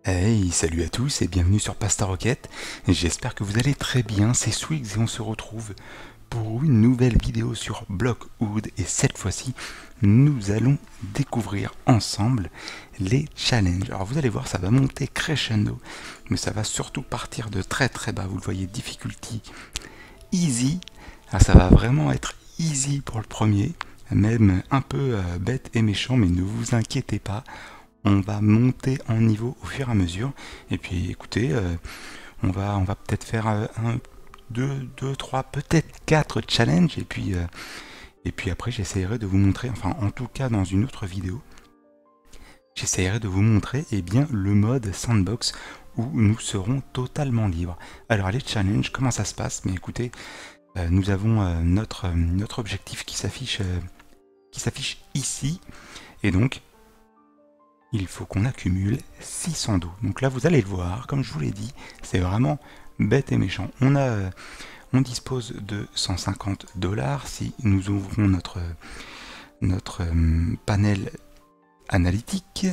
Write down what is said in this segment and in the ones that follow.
Hey, salut à tous et bienvenue sur Pasta Rocket. J'espère que vous allez très bien, c'est Swigs et on se retrouve pour une nouvelle vidéo sur Blockwood et cette fois-ci, nous allons découvrir ensemble les challenges. Alors vous allez voir, ça va monter crescendo, mais ça va surtout partir de très très bas. Vous le voyez, difficulty easy. Alors ça va vraiment être easy pour le premier, même un peu bête et méchant, mais ne vous inquiétez pas. On va monter en niveau au fur et à mesure. Et puis écoutez, on va peut-être faire un, deux, trois, peut-être quatre challenges. Et puis après, j'essaierai de vous montrer, enfin en tout cas dans une autre vidéo, j'essaierai de vous montrer bien, le mode sandbox où nous serons totalement libres. Alors les challenges, comment ça se passe? Mais écoutez, nous avons notre objectif qui s'affiche ici. Et donc, il faut qu'on accumule 600 dos. Donc là, vous allez le voir, comme je vous l'ai dit, c'est vraiment bête et méchant. On dispose de 150 $ si nous ouvrons notre panel analytique.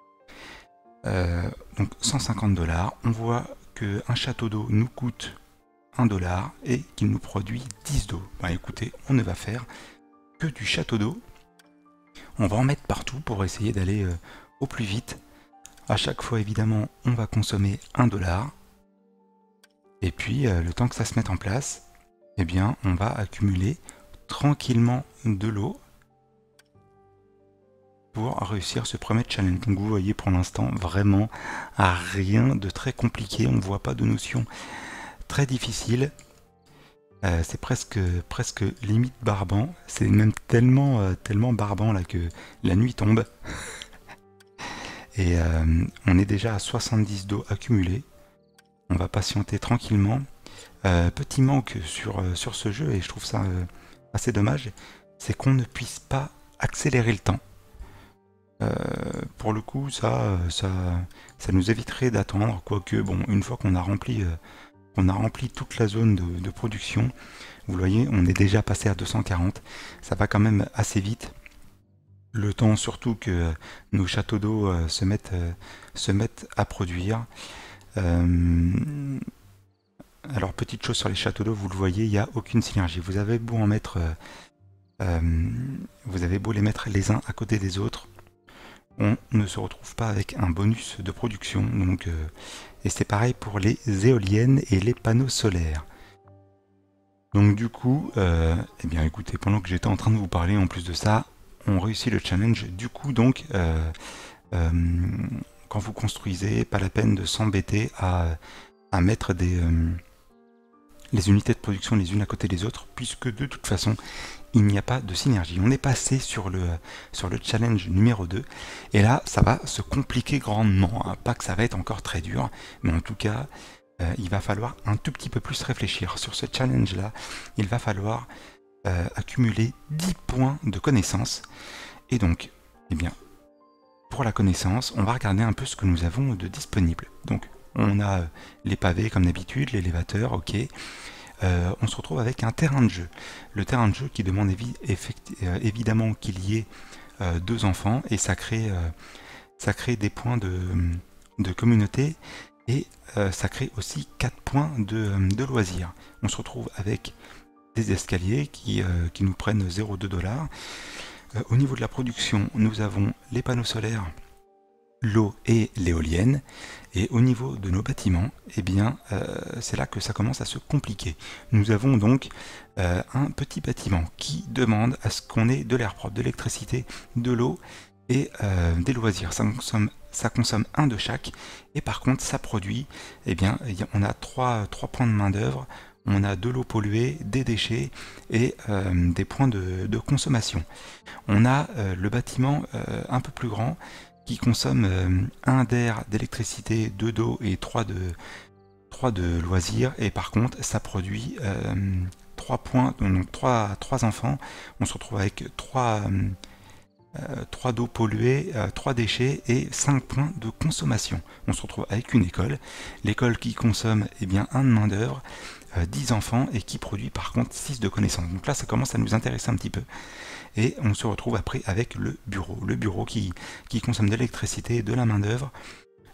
Donc 150 $. On voit qu'un château d'eau nous coûte 1 $ et qu'il nous produit 10 d'eau. Bah, écoutez, on ne va faire que du château d'eau. On va en mettre partout pour essayer d'aller au plus vite. À chaque fois, évidemment, on va consommer 1 $. Et puis, le temps que ça se mette en place, eh bien, on va accumuler tranquillement de l'eau pour réussir ce premier challenge. Donc, vous voyez, pour l'instant, vraiment rien de très compliqué. On ne voit pas de notion très difficile. C'est presque limite barbant. C'est même tellement barbant là que la nuit tombe. Et on est déjà à 70 d'eau accumulée. On va patienter tranquillement. Petit manque sur ce jeu, et je trouve ça assez dommage, c'est qu'on ne puisse pas accélérer le temps. Pour le coup, ça nous éviterait d'attendre, quoique, bon, une fois qu'on a rempli toute la zone de production, vous voyez, on est déjà passé à 240. Ça va quand même assez vite. Le temps surtout que nos châteaux d'eau se mettent à produire. Alors petite chose sur les châteaux d'eau, vous le voyez, il n'y a aucune synergie. Vous avez beau les mettre les uns à côté des autres, on ne se retrouve pas avec un bonus de production. Donc, et c'est pareil pour les éoliennes et les panneaux solaires. Donc du coup, eh bien écoutez, pendant que j'étais en train de vous parler, en plus de ça, on réussit le challenge. Du coup, donc, quand vous construisez, pas la peine de s'embêter à mettre les unités de production les unes à côté des autres, puisque de toute façon, il n'y a pas de synergie. On est passé sur le challenge numéro 2, et là, ça va se compliquer grandement. Hein. Pas que ça va être encore très dur, mais en tout cas, il va falloir un tout petit peu plus réfléchir. Sur ce challenge-là, il va falloir accumuler 10 points de connaissance. Et donc, eh bien, pour la connaissance, on va regarder un peu ce que nous avons de disponible. Donc, on a les pavés comme d'habitude, l'élévateur, ok. On se retrouve avec un terrain de jeu. Le terrain de jeu qui demande évidemment qu'il y ait 2 enfants, et ça crée des points de communauté, et ça crée aussi 4 points de loisirs. On se retrouve avec des escaliers qui nous prennent 0,2 $. Au niveau de la production, nous avons les panneaux solaires, l'eau et l'éolienne. Et au niveau de nos bâtiments, eh bien, c'est là que ça commence à se compliquer. Nous avons donc un petit bâtiment qui demande à ce qu'on ait de l'air propre, de l'électricité, de l'eau et des loisirs. Ça consomme un de chaque, et par contre ça produit, eh bien, on a 3 points de main d'œuvre, on a de l'eau polluée, des déchets et des points de consommation. On a le bâtiment un peu plus grand qui consomme 1 d'air, d'électricité, 2 d'eau et 3 de loisirs, et par contre ça produit 3 points, donc 3 enfants. On se retrouve avec 3 d'eau polluée, 3 déchets et 5 points de consommation. On se retrouve avec une école, l'école qui consomme eh bien 1 de main d'œuvre, 10 enfants, et qui produit par contre 6 de connaissances. Donc là ça commence à nous intéresser un petit peu. Et on se retrouve après avec le bureau qui consomme de l'électricité, de la main d'œuvre,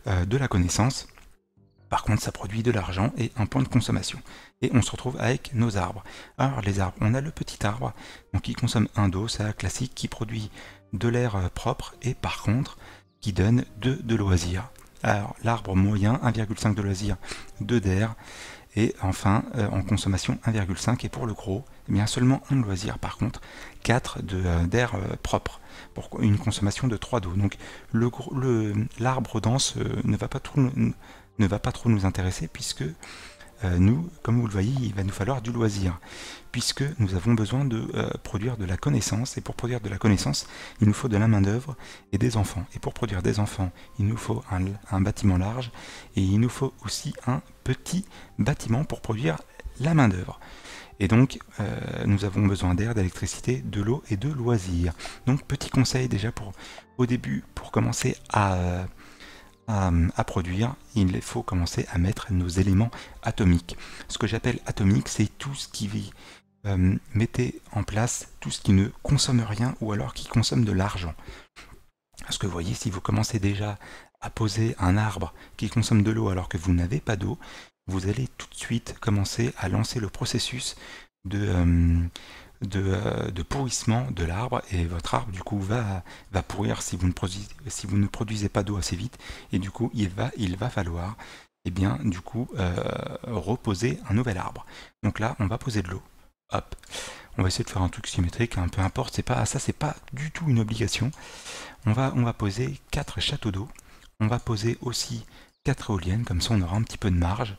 de la connaissance. Par contre, ça produit de l'argent et un point de consommation. Et on se retrouve avec nos arbres. Alors les arbres, on a le petit arbre, donc qui consomme 1 d'eau, ça classique, qui produit de l'air propre et par contre qui donne 2 de loisirs. Alors l'arbre moyen, 1,5 de loisirs, 2 d'air, et enfin en consommation 1,5, et pour le gros, eh bien seulement 1 de loisir, par contre 4 d'air propre, pour une consommation de 3 d'eau. Donc l'arbre dense ne va pas trop nous intéresser, puisque nous, comme vous le voyez, il va nous falloir du loisir, puisque nous avons besoin de produire de la connaissance, et pour produire de la connaissance, il nous faut de la main d'œuvre et des enfants. Et pour produire des enfants, il nous faut un bâtiment large, et il nous faut aussi un petit bâtiment pour produire la main d'œuvre. Et donc, nous avons besoin d'air, d'électricité, de l'eau et de loisirs. Donc, petit conseil déjà au début, pour commencer à produire, il faut commencer à mettre nos éléments atomiques. Ce que j'appelle atomique, c'est tout ce qui mettez en place tout ce qui ne consomme rien ou alors qui consomme de l'argent. Parce que vous voyez, si vous commencez déjà à poser un arbre qui consomme de l'eau alors que vous n'avez pas d'eau, vous allez tout de suite commencer à lancer le processus de pourrissement de l'arbre, et votre arbre du coup va pourrir si vous ne produisez pas d'eau assez vite, et du coup il va falloir bien du coup reposer un nouvel arbre. Donc là on va poser de l'eau, hop, on va essayer de faire un truc symétrique, hein, peu importe, c'est pas du tout une obligation. On va poser 4 châteaux d'eau, on va poser aussi 4 éoliennes, comme ça on aura un petit peu de marge.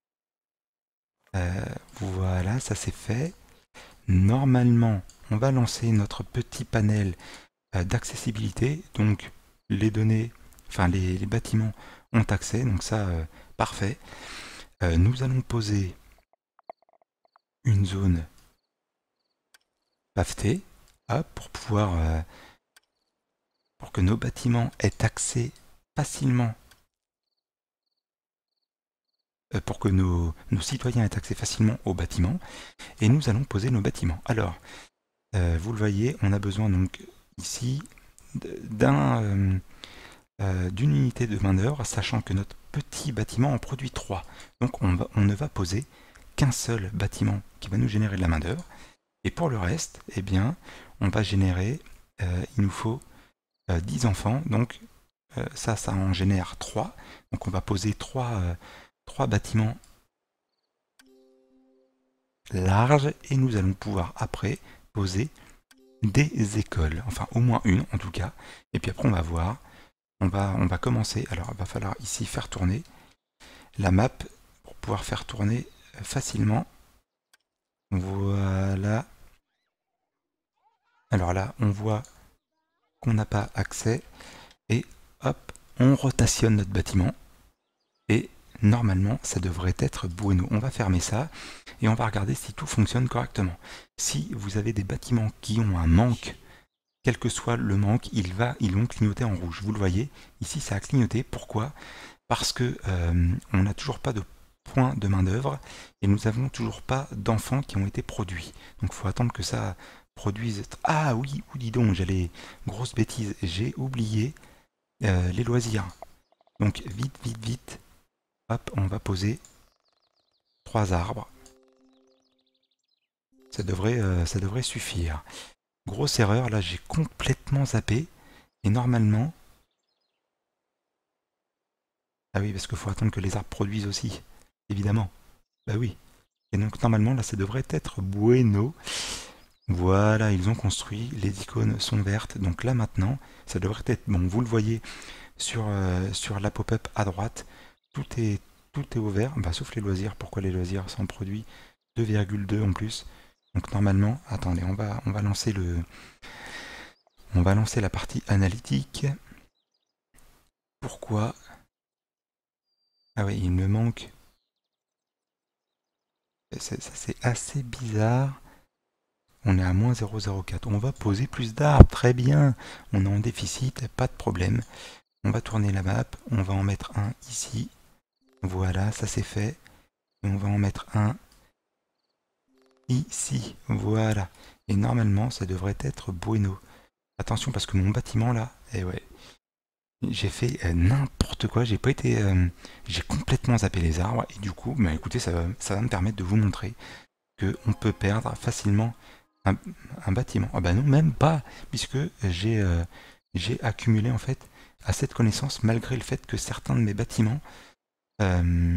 Voilà, ça c'est fait. Normalement, on va lancer notre petit panel d'accessibilité, donc les données, enfin les bâtiments ont accès, donc ça, parfait. Nous allons poser une zone pavetée, pour que nos bâtiments aient accès facilement, pour que nos citoyens aient accès facilement aux bâtiments, et nous allons poser nos bâtiments. Alors, vous le voyez, on a besoin donc ici d'une unité de main d'œuvre, sachant que notre petit bâtiment en produit 3. Donc on ne va poser qu'un seul bâtiment qui va nous générer de la main d'œuvre. Et pour le reste, eh bien, on va générer, il nous faut 10 enfants, donc ça en génère 3. Donc on va poser 3 bâtiments larges, et nous allons pouvoir après poser des écoles, enfin au moins une en tout cas, et puis après on va voir, on va commencer. Alors il va falloir ici faire tourner la map pour pouvoir faire tourner facilement. Voilà. Alors là on voit qu'on n'a pas accès, et hop, on rotationne notre bâtiment, et normalement ça devrait être bueno. On va fermer ça et on va regarder si tout fonctionne correctement. Si vous avez des bâtiments qui ont un manque, quel que soit le manque, ils vont clignoter en rouge. Vous le voyez, ici ça a clignoté. Pourquoi? Parce que on n'a toujours pas de points de main d'œuvre, et nous n'avons toujours pas d'enfants qui ont été produits. Donc il faut attendre que ça produise. Ah oui, ou dis donc, grosse bêtise, j'ai oublié les loisirs. Donc vite, hop, on va poser 3 arbres. Ça devrait suffire. Grosse erreur, là j'ai complètement zappé, et normalement... Ah oui, parce qu'il faut attendre que les arbres produisent aussi, évidemment. Bah oui. Et donc normalement là ça devrait être bueno. Voilà, ils ont construit, les icônes sont vertes, donc là maintenant ça devrait être bon. Vous le voyez sur la pop-up à droite, tout est au vert, bah, sauf les loisirs. Pourquoi les loisirs sont produits 2,2 en plus? Donc normalement, attendez, on va lancer la partie analytique. Pourquoi? Ah oui, il me manque. Ça c'est assez bizarre. On est à moins 0,04. On va poser plus d'arbres, très bien. On est en déficit, pas de problème. On va tourner la map, on va en mettre un ici. Voilà, ça c'est fait. Et on va en mettre un ici, voilà. Et normalement, ça devrait être bueno. Attention, parce que mon bâtiment là, eh ouais, J'ai fait n'importe quoi, j'ai pas été, j'ai complètement zappé les arbres et du coup, bah écoutez, ça va me permettre de vous montrer que on peut perdre facilement un, un bâtiment. Ah bah non, même pas, puisque j'ai accumulé en fait assez de connaissances malgré le fait que certains de mes bâtiments, euh,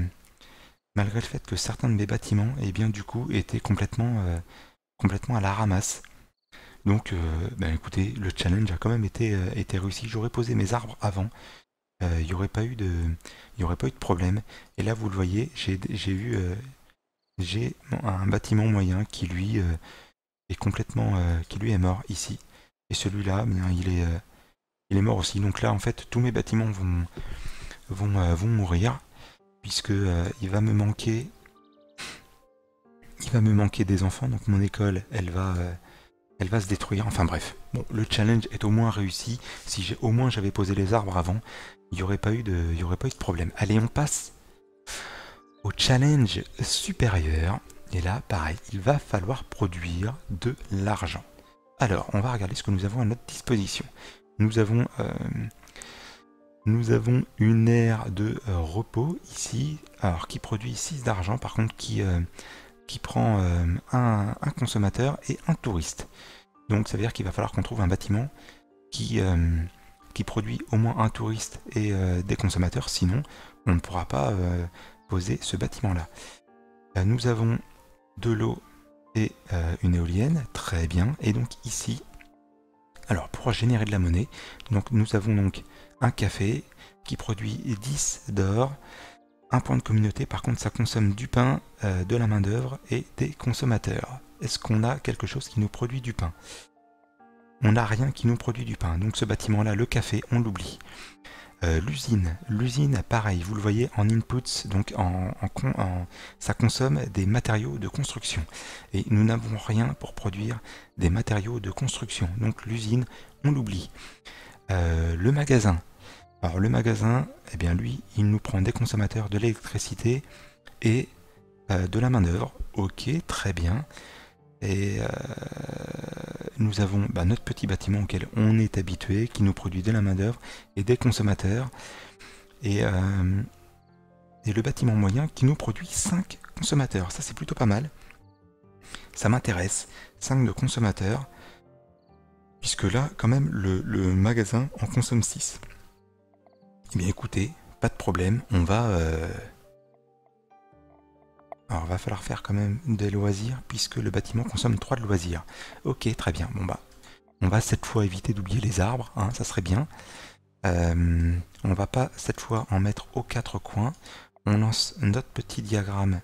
eh bien du coup, étaient complètement à la ramasse. Donc, bah écoutez, le challenge a quand même été réussi. J'aurais posé mes arbres avant. Il n'y aurait pas eu de problème. Et là, vous le voyez, j'ai un bâtiment moyen qui lui est mort ici. Et celui-là, bien, il est mort aussi. Donc là, en fait, tous mes bâtiments vont mourir puisque il va me manquer des enfants. Donc mon école, elle va se détruire. Enfin bref, bon, le challenge est au moins réussi. Si au moins j'avais posé les arbres avant, il n'y aurait pas eu de problème. Allez, on passe au challenge supérieur. Et là, pareil, il va falloir produire de l'argent. Alors, on va regarder ce que nous avons à notre disposition. Nous avons, une aire de repos ici, alors qui produit 6 d'argent, par contre qui prend un consommateur et un touriste. Donc ça veut dire qu'il va falloir qu'on trouve un bâtiment qui, qui produit au moins un touriste et des consommateurs, sinon on ne pourra pas poser ce bâtiment-là. Nous avons de l'eau et une éolienne, très bien. Et donc ici, alors pour générer de la monnaie, donc nous avons donc un café qui produit 10 d'or, un point de communauté, par contre ça consomme du pain, de la main d'œuvre et des consommateurs. Est-ce qu'on a quelque chose qui nous produit du pain? On n'a rien qui nous produit du pain, donc ce bâtiment-là, le café, on l'oublie. L'usine, pareil, vous le voyez en inputs, donc ça consomme des matériaux de construction. Et nous n'avons rien pour produire des matériaux de construction. Donc l'usine, on l'oublie. Le magasin. Alors le magasin, eh bien lui, il nous prend des consommateurs, de l'électricité et de la main-d'œuvre. Ok, très bien. Et nous avons notre petit bâtiment auquel on est habitué, qui nous produit de la main-d'œuvre et des consommateurs. Et le bâtiment moyen qui nous produit 5 consommateurs. Ça, c'est plutôt pas mal. Ça m'intéresse. 5 de consommateurs. Puisque là, quand même, le magasin en consomme 6. Eh bien, écoutez, pas de problème. On va... Alors, va falloir faire quand même des loisirs, puisque le bâtiment consomme 3 de loisirs. Ok, très bien. Bon, bah, on va cette fois éviter d'oublier les arbres, hein, ça serait bien. On va pas cette fois en mettre aux 4 coins. On lance notre petit diagramme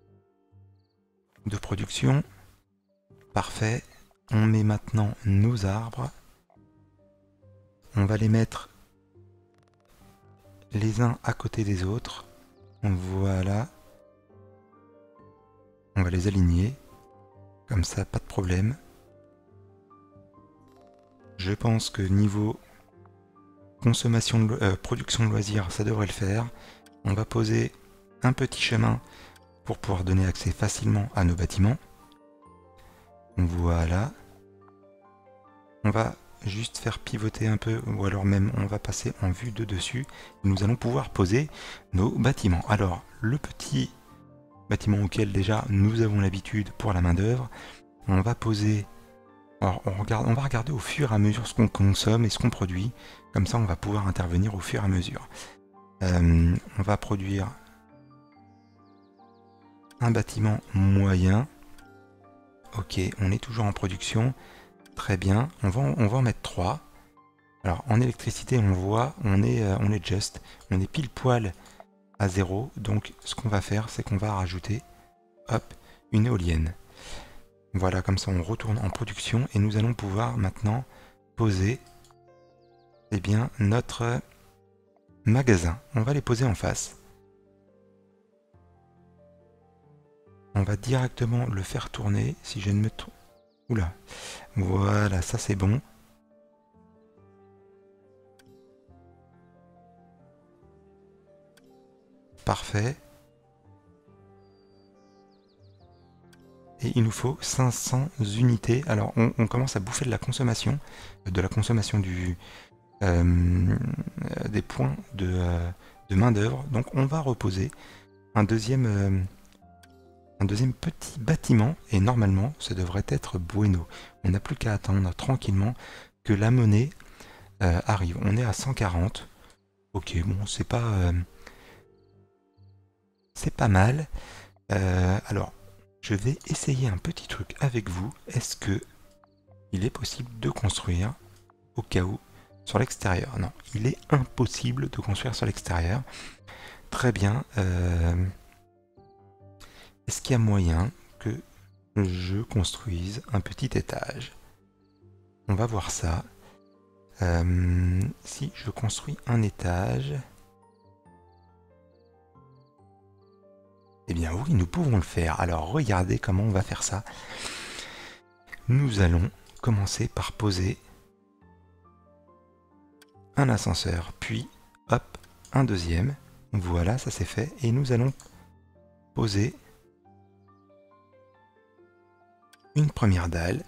de production. Parfait. On met maintenant nos arbres. On va les mettre les uns à côté des autres. Voilà. On va les aligner. Comme ça, pas de problème. Je pense que niveau consommation production de loisirs, ça devrait le faire. On va poser un petit chemin pour pouvoir donner accès facilement à nos bâtiments. Voilà. On va juste faire pivoter un peu, ou alors même on va passer en vue de dessus. Nous allons pouvoir poser nos bâtiments. Alors, le petit bâtiment auquel déjà nous avons l'habitude pour la main d'œuvre, on va poser... Alors, on va regarder au fur et à mesure ce qu'on consomme et ce qu'on produit. Comme ça, on va pouvoir intervenir au fur et à mesure. On va produire un bâtiment moyen. Ok, on est toujours en production. Très bien, on va en mettre 3. Alors en électricité, on voit, on est just, on est pile poil à 0. Donc ce qu'on va faire, c'est qu'on va rajouter, hop, une éolienne. Voilà, comme ça on retourne en production et nous allons pouvoir maintenant poser notre magasin. On va les poser en face. On va directement le faire tourner, si je ne me trompe. Oula, voilà, ça c'est bon. Parfait. Et il nous faut 500 unités. Alors on commence à bouffer de la consommation des points de main d'œuvre. Donc on va reposer un deuxième petit bâtiment et normalement ça devrait être bueno. On n'a plus qu'à attendre tranquillement que la monnaie arrive. On est à 140. Ok, bon, c'est pas mal. Alors, je vais essayer un petit truc avec vous. Est-ce que il est possible de construire au cas où sur l'extérieur? Non, il est impossible de construire sur l'extérieur. Très bien. Est-ce qu'il y a moyen que je construise un petit étage? On va voir ça. Si je construis un étage... Eh bien oui, nous pouvons le faire. Alors regardez comment on va faire ça. Nous allons commencer par poser un ascenseur, puis hop, un deuxième. Voilà, ça c'est fait. Et nous allons poser une première dalle.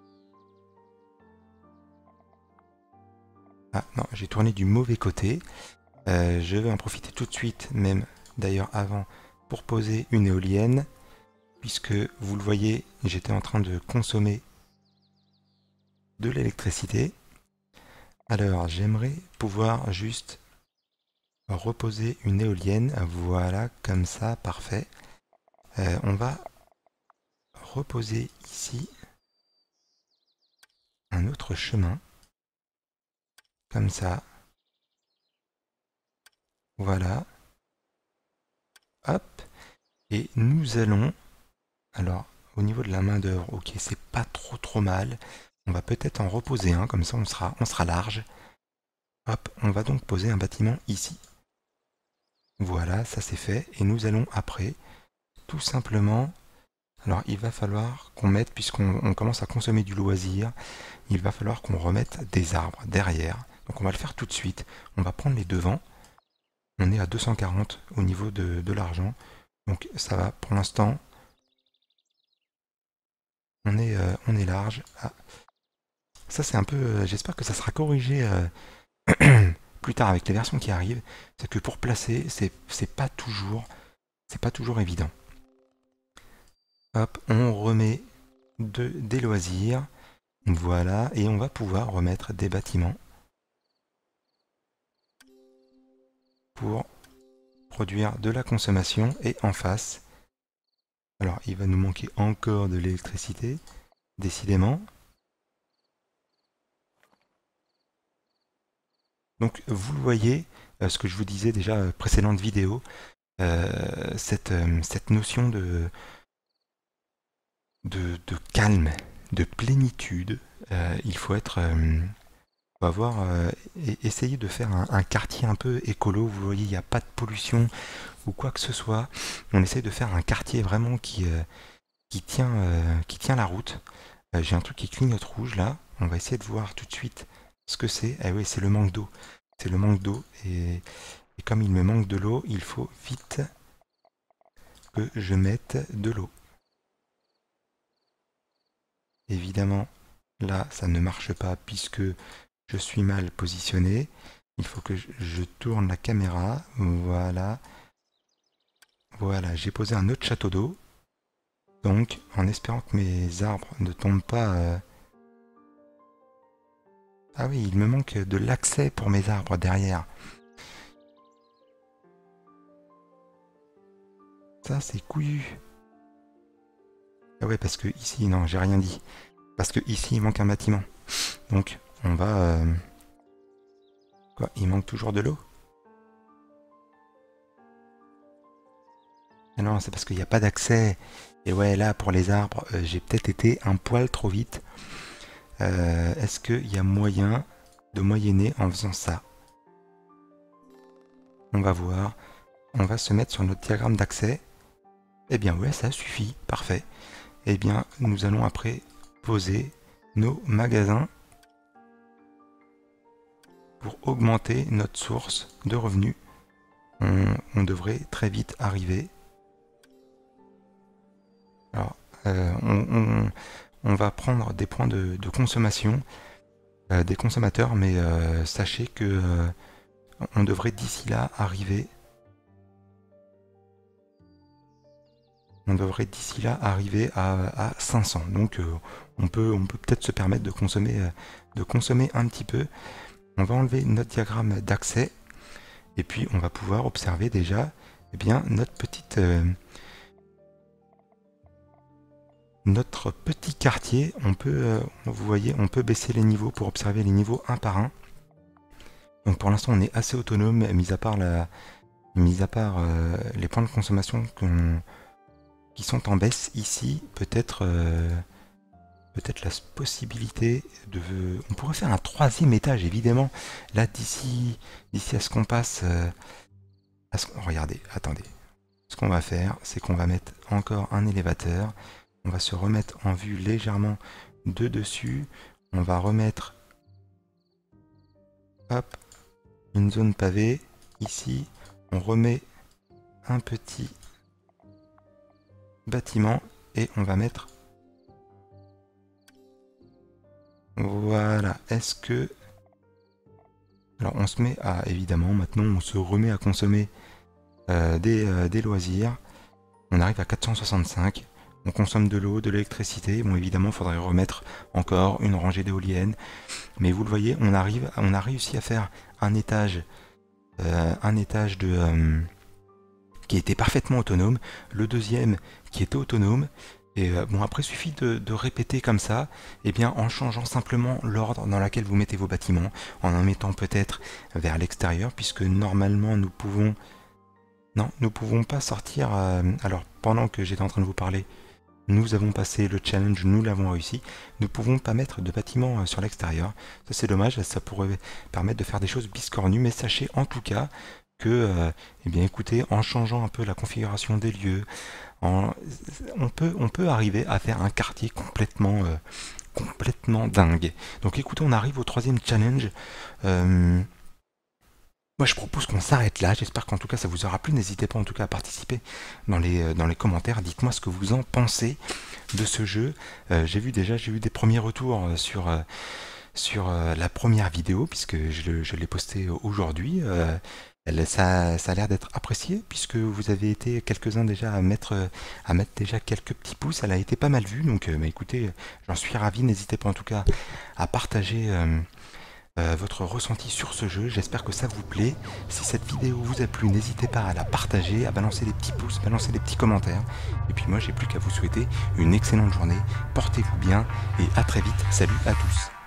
Ah non, j'ai tourné du mauvais côté. Je vais en profiter tout de suite, même d'ailleurs avant, pour poser une éolienne. Puisque vous le voyez, j'étais en train de consommer de l'électricité. Alors j'aimerais pouvoir juste reposer une éolienne. Voilà, comme ça, parfait. On va reposer ici un autre chemin. Comme ça. Voilà. Hop. Et nous allons... Alors, au niveau de la main d'œuvre, ok, c'est pas trop mal. On va peut-être en reposer un, comme ça on sera large. Hop, on va donc poser un bâtiment ici. Voilà, ça c'est fait. Et nous allons après, tout simplement... Alors, il va falloir qu'on mette, puisqu'on commence à consommer du loisir, il va falloir qu'on remette des arbres derrière. Donc on va le faire tout de suite. On va prendre les devants. On est à 240 au niveau de l'argent. Donc ça va pour l'instant. On est large. Ah. Ça c'est un peu... J'espère que ça sera corrigé plus tard avec les versions qui arrivent. C'est que pour placer, c'est pas toujours évident. Hop, on remet des loisirs. Voilà, et on va pouvoir remettre des bâtiments pour produire de la consommation. Et en face, alors il va nous manquer encore de l'électricité, décidément. Donc vous le voyez, ce que je vous disais déjà précédente vidéo, cette notion de calme, de plénitude, il faut être... faut avoir essayer de faire un quartier un peu écolo. Vous voyez, il n'y a pas de pollution ou quoi que ce soit. On essaye de faire un quartier vraiment qui tient la route. J'ai un truc qui clignote rouge là. On va essayer de voir tout de suite ce que c'est. Ah oui, c'est le manque d'eau. C'est le manque d'eau. Et comme il me manque de l'eau, il faut vite que je mette de l'eau. Évidemment, là, ça ne marche pas puisque je suis mal positionné. Il faut que je tourne la caméra. Voilà. Voilà, j'ai posé un autre château d'eau. Donc, en espérant que mes arbres ne tombent pas... Ah oui, il me manque de l'accès pour mes arbres derrière. Ça, c'est couillu. Ah ouais, parce que ici, non, j'ai rien dit. Parce que ici, il manque un bâtiment. Donc, on va... Quoi, il manque toujours de l'eau? Ah non, c'est parce qu'il n'y a pas d'accès. Et ouais, là, pour les arbres, j'ai peut-être été un poil trop vite. Est-ce qu'il y a moyen de moyenner en faisant ça? On va voir. On va se mettre sur notre diagramme d'accès. Eh bien ouais, ça suffit. Parfait. Eh bien, nous allons après poser nos magasins pour augmenter notre source de revenus. On devrait très vite arriver. Alors, on va prendre des points de consommation. des consommateurs, mais sachez que on devrait d'ici là arriver. On devrait d'ici là arriver à 500. Donc on peut peut-être se permettre de consommer un petit peu. On va enlever notre diagramme d'accès et puis on va pouvoir observer déjà eh bien, notre petit quartier. On peut, vous voyez, on peut baisser les niveaux pour observer les niveaux un par un. Donc pour l'instant on est assez autonome, mis à part les points de consommation qui sont en baisse ici. Peut-être la possibilité de... On pourrait faire un troisième étage, évidemment. Là, d'ici à ce qu'on passe... regardez, attendez. Ce qu'on va faire, c'est qu'on va mettre encore un élévateur. On va se remettre en vue légèrement de dessus. On va remettre... Hop, une zone pavée. Ici, on remet un petit bâtiment et on va mettre... Voilà, est-ce que... Alors on se met à... Évidemment, maintenant on se remet à consommer des loisirs. On arrive à 465. On consomme de l'eau, de l'électricité. Bon, évidemment, il faudrait remettre encore une rangée d'éoliennes. Mais vous le voyez, on a réussi à faire un étage qui était parfaitement autonome. Le deuxième qui était autonome. Et bon, après, il suffit de répéter comme ça, et bien en changeant simplement l'ordre dans lequel vous mettez vos bâtiments, en mettant peut-être vers l'extérieur, puisque normalement nous pouvons... Non, nous pouvons pas sortir... alors, pendant que j'étais en train de vous parler, nous avons passé le challenge, nous l'avons réussi. Nous pouvons pas mettre de bâtiments sur l'extérieur. Ça c'est dommage, ça pourrait permettre de faire des choses biscornues, mais sachez en tout cas que, eh bien écoutez, en changeant un peu la configuration des lieux, on peut arriver à faire un quartier complètement dingue. Donc écoutez, on arrive au troisième challenge. Moi je propose qu'on s'arrête là, j'espère qu'en tout cas ça vous aura plu. N'hésitez pas en tout cas à participer dans les commentaires, dites-moi ce que vous en pensez de ce jeu. J'ai eu des premiers retours sur la première vidéo, puisque je l'ai postée aujourd'hui. Ça a l'air d'être apprécié, puisque vous avez été quelques-uns déjà à mettre déjà quelques petits pouces. Elle a été pas mal vue, donc bah, écoutez, j'en suis ravi. N'hésitez pas en tout cas à partager votre ressenti sur ce jeu. J'espère que ça vous plaît. Si cette vidéo vous a plu, n'hésitez pas à la partager, à balancer des petits pouces, balancer des petits commentaires. Et puis moi, j'ai plus qu'à vous souhaiter une excellente journée. Portez-vous bien et à très vite. Salut à tous.